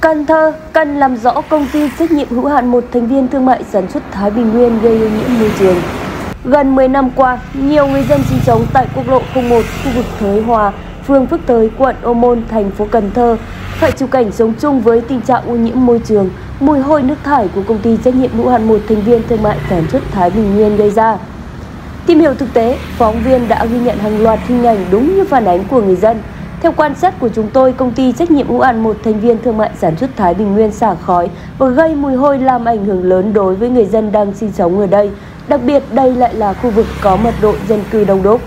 Cần Thơ cần làm rõ công ty trách nhiệm hữu hạn một thành viên thương mại sản xuất Thái Bình Nguyên gây ô nhiễm môi trường. Gần 10 năm qua, nhiều người dân sinh sống tại quốc lộ 01, khu vực Thới Hòa, phường Phước Thới, quận Ô Môn, thành phố Cần Thơ phải chịu cảnh sống chung với tình trạng ô nhiễm môi trường, mùi hôi nước thải của công ty trách nhiệm hữu hạn một thành viên thương mại sản xuất Thái Bình Nguyên gây ra. Tìm hiểu thực tế, phóng viên đã ghi nhận hàng loạt hình ảnh đúng như phản ánh của người dân. Theo quan sát của chúng tôi, công ty trách nhiệm hữu hạn một thành viên thương mại sản xuất Thái Bình Nguyên xả khói và gây mùi hôi làm ảnh hưởng lớn đối với người dân đang sinh sống ở đây. Đặc biệt đây lại là khu vực có mật độ dân cư đông đúc.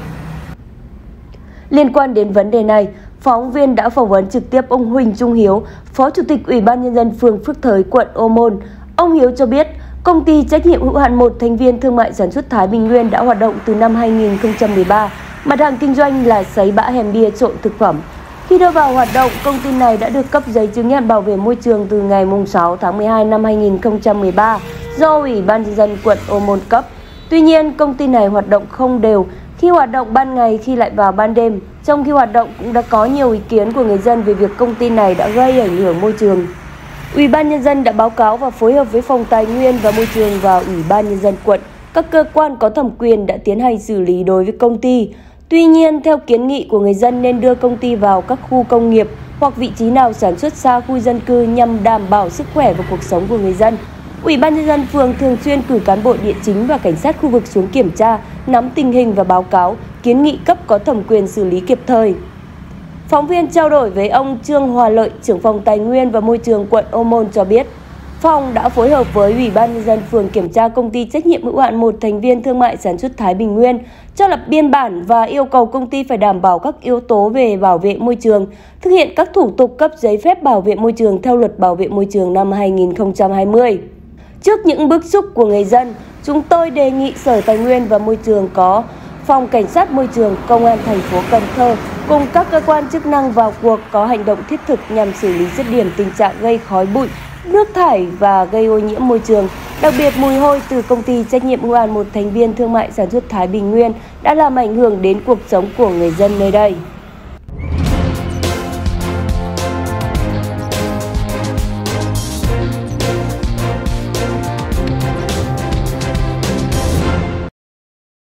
Liên quan đến vấn đề này, phóng viên đã phỏng vấn trực tiếp ông Huỳnh Trung Hiếu, Phó Chủ tịch Ủy ban Nhân dân phường Phước Thới, quận Ô Môn. Ông Hiếu cho biết, công ty trách nhiệm hữu hạn một thành viên thương mại sản xuất Thái Bình Nguyên đã hoạt động từ năm 2013. Mặt hàng kinh doanh là sấy bã hèm bia trộn thực phẩm. Khi đưa vào hoạt động, công ty này đã được cấp giấy chứng nhận bảo vệ môi trường từ ngày 6 tháng 12 năm 2013 do Ủy ban Nhân dân quận Ô Môn cấp. Tuy nhiên, công ty này hoạt động không đều, khi hoạt động ban ngày khi lại vào ban đêm. Trong khi hoạt động cũng đã có nhiều ý kiến của người dân về việc công ty này đã gây ảnh hưởng môi trường. Ủy ban Nhân dân đã báo cáo và phối hợp với Phòng Tài nguyên và Môi trường và Ủy ban Nhân dân quận. Các cơ quan có thẩm quyền đã tiến hành xử lý đối với công ty. Tuy nhiên, theo kiến nghị của người dân nên đưa công ty vào các khu công nghiệp hoặc vị trí nào sản xuất xa khu dân cư nhằm đảm bảo sức khỏe và cuộc sống của người dân. Ủy ban Nhân dân phường thường xuyên cử cán bộ địa chính và cảnh sát khu vực xuống kiểm tra, nắm tình hình và báo cáo, kiến nghị cấp có thẩm quyền xử lý kịp thời. Phóng viên trao đổi với ông Trương Hòa Lợi, trưởng phòng Tài nguyên và Môi trường quận Ô Môn cho biết, phòng đã phối hợp với Ủy ban Nhân dân phường kiểm tra công ty trách nhiệm hữu hạn một thành viên thương mại sản xuất Thái Bình Nguyên, cho lập biên bản và yêu cầu công ty phải đảm bảo các yếu tố về bảo vệ môi trường, thực hiện các thủ tục cấp giấy phép bảo vệ môi trường theo Luật Bảo vệ môi trường năm 2020. Trước những bức xúc của người dân, chúng tôi đề nghị Sở Tài nguyên và Môi trường có Phòng Cảnh sát Môi trường, Công an thành phố Cần Thơ cùng các cơ quan chức năng vào cuộc có hành động thiết thực nhằm xử lý dứt điểm tình trạng gây khói bụi, nước thải và gây ô nhiễm môi trường. Đặc biệt mùi hôi từ công ty trách nhiệm hữu hạn một thành viên thương mại sản xuất Thái Bình Nguyên đã làm ảnh hưởng đến cuộc sống của người dân nơi đây.